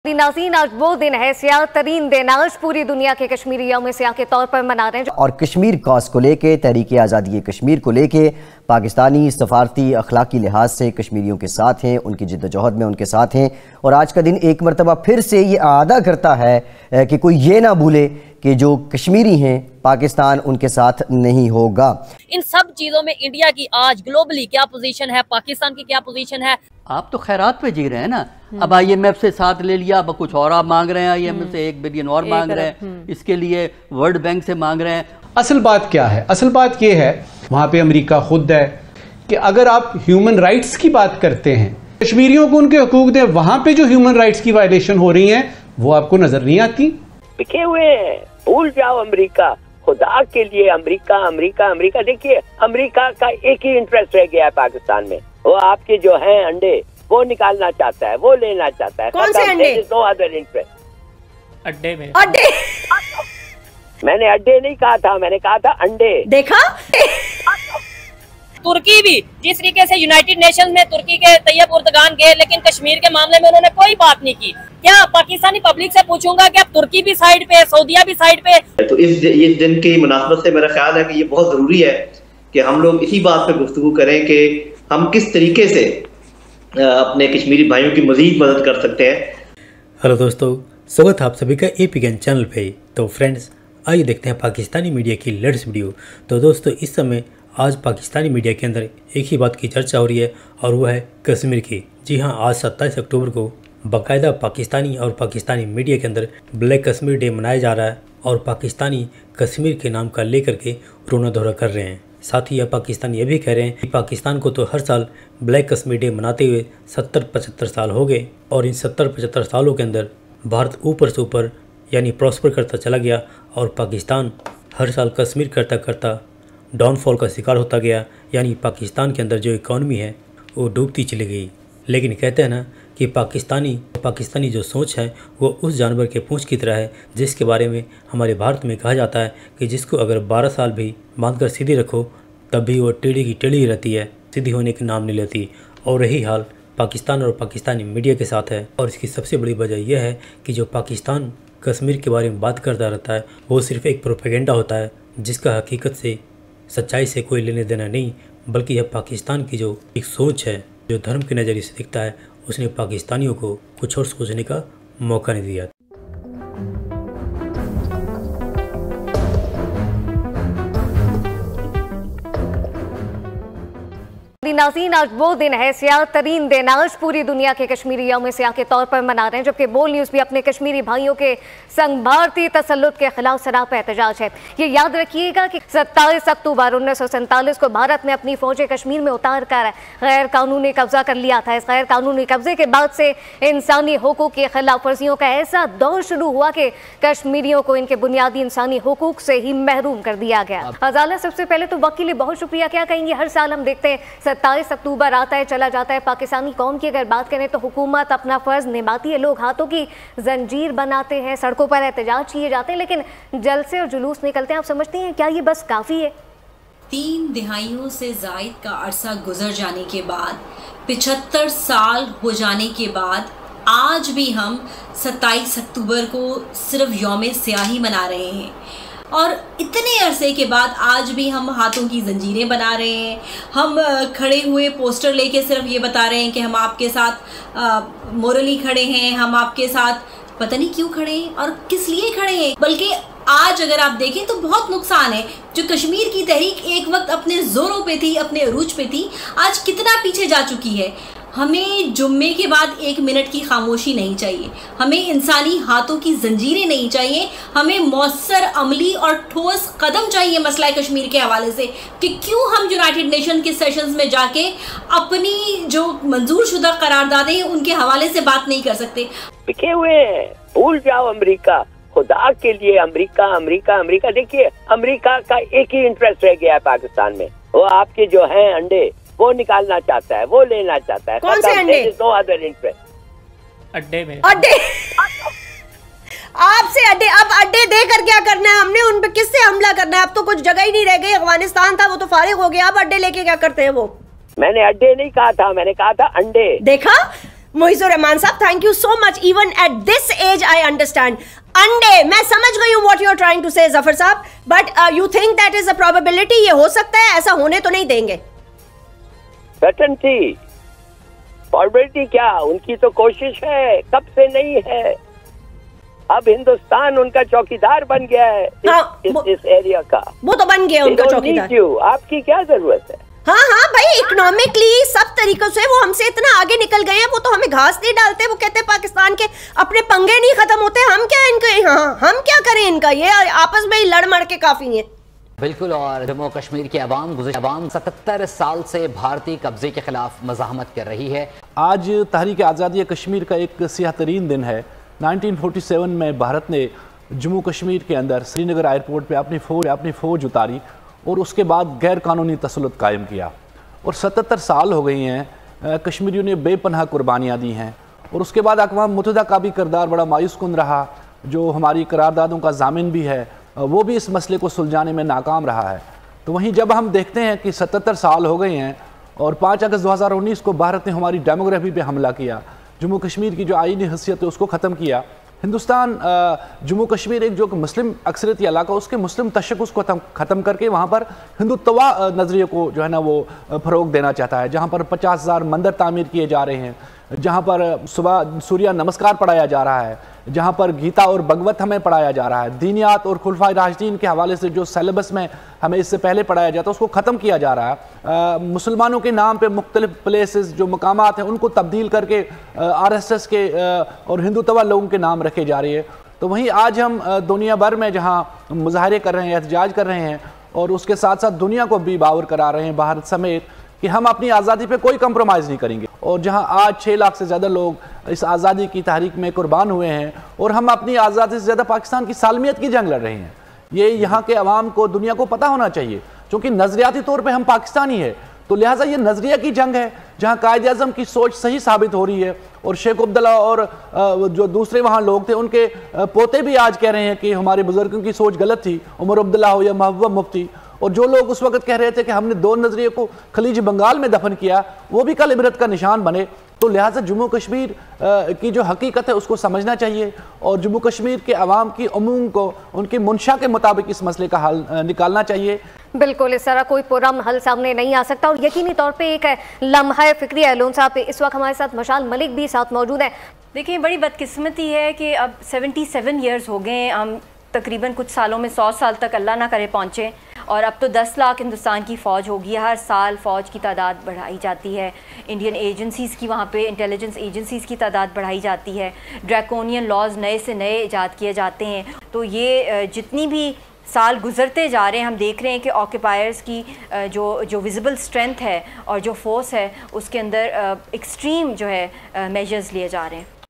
नाज़रीन, आज वो दिन है, स्याह तरीन दिन। आज पूरी दुनिया के कश्मीरी यौम स्याह के तौर पर मना रहे हैं। और कश्मीर कॉज को लेके, तहरीक आज़ादी कश्मीर को लेके पाकिस्तानी सफारती अखलाकी लिहाज से कश्मीरियों के साथ हैं, उनकी जिद्दोजहद में उनके साथ हैं। और आज का दिन एक मरतबा फिर से ये आदा करता है कि कोई ये ना भूले कि जो कश्मीरी हैं पाकिस्तान उनके साथ नहीं होगा। इन सब चीजों में इंडिया की आज ग्लोबली क्या पोजीशन है, पाकिस्तान की क्या पोजीशन है। आप तो खैरात पे जी रहे हैं ना। अब IMF से साथ ले लिया, अब कुछ और आप मांग रहे हैं, IMF से 1 बिलियन और मांग रहे हैं, इसके लिए वर्ल्ड बैंक से मांग रहे हैं। असल बात क्या है? असल बात ये है, वहां पे अमेरिका खुद है कि अगर आप ह्यूमन राइट्स की बात करते हैं, कश्मीरियों को उनके हकूक दें, वहां पे जो ह्यूमन राइट्स की वायलेशन हो रही है वो आपको नजर नहीं आती। बिके हुए हैं, भूल जाओ अमेरिका, खुदा के लिए अमेरिका अमेरिका अमेरिका। देखिए, अमेरिका का एक ही इंटरेस्ट रह गया है पाकिस्तान में, वो आपके जो हैं अंडे वो निकालना चाहता है, वो लेना चाहता है। कौन से अंडे? No other interest. अड्डे में अड्डे मैंने अड्डे नहीं कहा था, मैंने कहा था अंडे। देखा? तुर्की भी जिस तरीके से यूनाइटेड नेशंस में तुर्की के तैयब उर्दगान गए, लेकिन कश्मीर के मामले में उन्होंने कोई बात नहीं की। क्या पाकिस्तानी पब्लिक से पूछूंगा कि अब तुर्की भी साइड पे है, सऊदीया भी साइड पे है। तो इस दिन की मुनासबत से मेरा ख्याल है कि ये बहुत जरूरी है कि हम लोग इसी बात पे गुफ्तगू करें कि हम किस तरीके से अपने कश्मीरी भाइयों की मजीद मदद कर सकते हैं। हेलो दोस्तों, स्वागत है आप सभी का APGN चैनल पे। तो फ्रेंड्स, आइए देखते हैं पाकिस्तानी मीडिया की लेटेस्ट वीडियो। तो दोस्तों, इस समय आज पाकिस्तानी मीडिया के अंदर एक ही बात की चर्चा हो रही है और वो है कश्मीर की। जी हाँ, आज 27 अक्टूबर को बाकायदा पाकिस्तानी और पाकिस्तानी मीडिया के अंदर ब्लैक कश्मीर डे मनाया जा रहा है और पाकिस्तानी कश्मीर के नाम का लेकर के रोना धोरा कर रहे हैं। साथ ही यह पाकिस्तानी ये भी कह रहे हैं कि पाकिस्तान को तो हर साल ब्लैक कश्मीर डे मनाते हुए 70-75 साल हो गए और इन 70-75 सालों के अंदर भारत ऊपर से ऊपर यानी प्रॉस्पर करता चला गया और पाकिस्तान हर साल कश्मीर करता करता डाउनफॉल का शिकार होता गया, यानी पाकिस्तान के अंदर जो इकॉनमी है वो डूबती चली गई। लेकिन कहते हैं ना कि पाकिस्तानी जो सोच है वो उस जानवर के पूंछ की तरह है जिसके बारे में हमारे भारत में कहा जाता है कि जिसको अगर 12 साल भी बांधकर सीधी रखो तब भी वो टेढ़ी की टेढ़ी रहती है, सीधी होने के नाम नहीं लेती। और यही हाल पाकिस्तान और पाकिस्तानी मीडिया के साथ है। और इसकी सबसे बड़ी वजह यह है कि जो पाकिस्तान कश्मीर के बारे में बात करता रहता है वो सिर्फ एक प्रोपेगेंडा होता है जिसका हकीकत से, सच्चाई से कोई लेने देना नहीं, बल्कि यह पाकिस्तान की जो एक सोच है, जो धर्म के नज़रिए से दिखता है, उसने पाकिस्तानियों को कुछ और सोचने का मौका नहीं दिया। नाज़रीन, आज वो दिन है, स्याह तरीन दिन। आज पूरी दुनिया के कश्मीरी यौम स्याह के तौर पर मना रहे हैं, जबकि बोल न्यूज़ भी अपने कश्मीरी भाइयों के संग भारतीय तसल्लुत के खिलाफ सरापा एहतजाज है। ये याद रखिएगा कि 27 अक्टूबर 1947 को भारत ने अपनी फौजें कश्मीर में उतार कर गैर कानूनी कब्जा कर लिया था। इस गैर कानूनी कब्जे के बाद से इंसानी हुकूक की खिलाफ वर्जियों का ऐसा दौर शुरू हुआ कि कश्मीरियों को इनके बुनियादी इंसानी हुकूक से ही महरूम कर दिया गया। अजाला, सबसे पहले तो वकील बहुत शुक्रिया। क्या कहेंगे, हर साल हम देखते हैं 27 अक्टूबर आता है चला जाता है। पाकिस्तानी कौम की अगर बात करें तो हुकूमत अपना फर्ज निभाती है, लोग हाथों की जंजीर बनाते हैं, सड़कों पर एहतजाज किए जाते हैं, लेकिन जलसे और जुलूस निकलते हैं। आप समझते हैं क्या ये बस काफ़ी है? 3 दिहाइयों से जायद का अरसा गुजर जाने के बाद, 75 साल हो जाने के बाद आज भी हम 27 अक्टूबर को सिर्फ यौम स्याही मना रहे हैं। और इतने अरसे के बाद आज भी हम हाथों की जंजीरें बना रहे हैं। हम खड़े हुए पोस्टर लेके सिर्फ ये बता रहे हैं कि हम आपके साथ मोरली खड़े हैं, हम आपके साथ पता नहीं क्यों खड़े हैं और किस लिए खड़े हैं। बल्कि आज अगर आप देखें तो बहुत नुकसान है। जो कश्मीर की तहरीक एक वक्त अपने जोरों पे थी, अपने अरूज पे थी, आज कितना पीछे जा चुकी है। हमें जुम्मे के बाद 1 मिनट की खामोशी नहीं चाहिए, हमें इंसानी हाथों की जंजीरें नहीं चाहिए, हमें मौसर अमली और ठोस कदम चाहिए मसला कश्मीर के हवाले से कि क्यों हम यूनाइटेड नेशन के सेशंस में जाके अपनी जो मंजूर शुदा करारदादें हैं उनके हवाले से बात नहीं कर सकते। बिके हुए हैं, भूल जाओ अमेरिका, खुदा के लिए अमेरिका अमेरिका अमेरिका। देखिए, अमेरिका का एक ही इंटरेस्ट रह गया है पाकिस्तान में, वो आपके जो हैं अंडे वो निकालना चाहता है, वो लेना चाहता है। कौन से अंडे? No other interest. अड्डे में अड्डे आपसे अड्डे, अब अड्डे देकर क्या करना है? हमने उन पे किससे हमला करना है? अब तो कुछ जगह ही नहीं रह गई। अफगानिस्तान था वो तो फारिग हो गया, अब अड्डे लेके क्या करते हैं वो? मैंने अड्डे नहीं कहा था, मैंने कहा था अंडे। देखा? मोइजुर रहमान साहब, thank you so much. Even at this age I understand. अंडे, मैं समझ गई हूँ what you are trying to say Zafar साहब, but you think that is a probability? ये हो सकता है, ऐसा होने तो नहीं देंगे? सर्टेनिटी, प्रोबेबिलिटी क्या, उनकी तो कोशिश है, कब से नहीं है। अब हिंदुस्तान उनका चौकीदार बन गया है। हाँ, इस एरिया का वो तो बन गया उनका चौकीदार। आपकी क्या जरूरत है? हाँ भाई, इकोनॉमिकली सब तरीकों से वो हमसे इतना आगे निकल गए हैं, वो तो हमें घास नहीं डालते। वो कहते हैं पाकिस्तान के अपने पंगे नहीं खत्म होते, हम क्या इनके, हाँ हम क्या करें इनका, ये आपस में ही लड़ मड़ के काफी है। बिल्कुल। और जम्मू कश्मीर की अवाम 77 साल से भारतीय कब्जे के खिलाफ मज़ाहमत कर रही है। आज तहरीक आज़ादी कश्मीर का एक सियाह तरीन दिन है। 1947 में भारत ने जम्मू कश्मीर के अंदर श्रीनगर एयरपोर्ट पे अपनी फ़ौज उतारी और उसके बाद गैर कानूनी तसल्लुत कायम किया। और 77 साल हो गई हैं, कश्मीरियों ने बेपनाह कुर्बानियाँ दी हैं। और उसके बाद अक़वाम मुत्तहिदा का भी किरदार बड़ा मायूस कुन रहा, जो हमारी करारदादों का ज़ामिन भी है, वो भी इस मसले को सुलझाने में नाकाम रहा है। तो वहीं जब हम देखते हैं कि 77 साल हो गए हैं और 5 अगस्त 2019 को भारत ने हमारी डेमोग्राफी पे हमला किया, जम्मू कश्मीर की जो आईनी हैसियत है उसको ख़त्म किया, हिंदुस्तान जम्मू कश्मीर एक जो मुस्लिम अक्सरियती इलाका, उसके मुस्लिम तशक्कुस को ख़त्म करके वहाँ पर हिंदुत्वा नज़रिए को जो है ना वो फ़रोग देना चाहता है। जहाँ पर 50,000 मंदिर तामीर किए जा रहे हैं, जहाँ पर सुबह सूर्य नमस्कार पढ़ाया जा रहा है, जहाँ पर गीता और भगवत हमें पढ़ाया जा रहा है, दीनियात और खुलफाए राशिदीन के हवाले से जो सिलेबस में हमें इससे पहले पढ़ाया जाता है उसको ख़त्म किया जा रहा है। मुसलमानों के नाम पे मुख्तलिफ प्लेसेस जो मकामात हैं उनको तब्दील करके RSS के और हिंदुत्वा लोगों के नाम रखे जा रहे हैं। तो वहीं आज हम दुनिया भर में जहाँ मुजाहरे कर रहे हैं, एहतजाज कर रहे हैं और उसके साथ साथ दुनिया को भी बावर करा रहे हैं भारत समेत कि हम अपनी आज़ादी पे कोई कंप्रोमाइज़ नहीं करेंगे। और जहां आज 6 लाख से ज़्यादा लोग इस आज़ादी की तहरीक में कुर्बान हुए हैं और हम अपनी आज़ादी से ज़्यादा पाकिस्तान की सालमियत की जंग लड़ रहे हैं, ये यहाँ के अवाम को, दुनिया को पता होना चाहिए। क्योंकि नज़रियाती तौर पर हम पाकिस्तानी है, तो लिहाजा ये नज़रिया की जंग है जहाँ कायद आज़म की सोच सही साबित हो रही है। और शेख अब्दुल्ला और जो दूसरे वहाँ लोग थे उनके पोते भी आज कह रहे हैं कि हमारे बुजुर्गों की सोच गलत थी, उमर अब्दुल्ला हो या महबूबा मुफ्ती। और जो लोग उस वक्त कह रहे थे कि हमने 2 नज़रिए को खलीज बंगाल में दफन किया, वो भी कल इबरत का निशान बने। तो लिहाजा जम्मू कश्मीर की जो हकीकत है उसको समझना चाहिए और जम्मू कश्मीर के अवाम की उमूम को उनकी मुंशा के मुताबिक इस मसले का हल निकालना चाहिए। बिल्कुल, इस तरह कोई पुरम हल सामने नहीं आ सकता। और यकीनी तौर पे एक लम्हा फिक्री है लोन साहब, इस वक्त हमारे साथ मशाल मलिक भी साथ मौजूद है। देखिए, बड़ी बदकिस्मती है कि अब 77 ईयर्स हो गए, हम तकरीबन कुछ सालों में 100 साल तक अल्लाह ना करे पहुँचे, और अब तो 10 लाख हिंदुस्तान की फ़ौज होगी। हर साल फ़ौज की तादाद बढ़ाई जाती है, इंडियन एजेंसीज़ की, वहाँ पे इंटेलिजेंस एजेंसीज़ की तादाद बढ़ाई जाती है, ड्रैकोनियन लॉज नए से नए ईजाद किए जाते हैं। तो ये जितनी भी साल गुजरते जा रहे हैं, हम देख रहे हैं कि ऑक्यूपायर्स की जो विजिबल स्ट्रेंथ है और जो फोर्स है उसके अंदर एक्सट्रीम जो है मेजर्स लिए जा रहे हैं।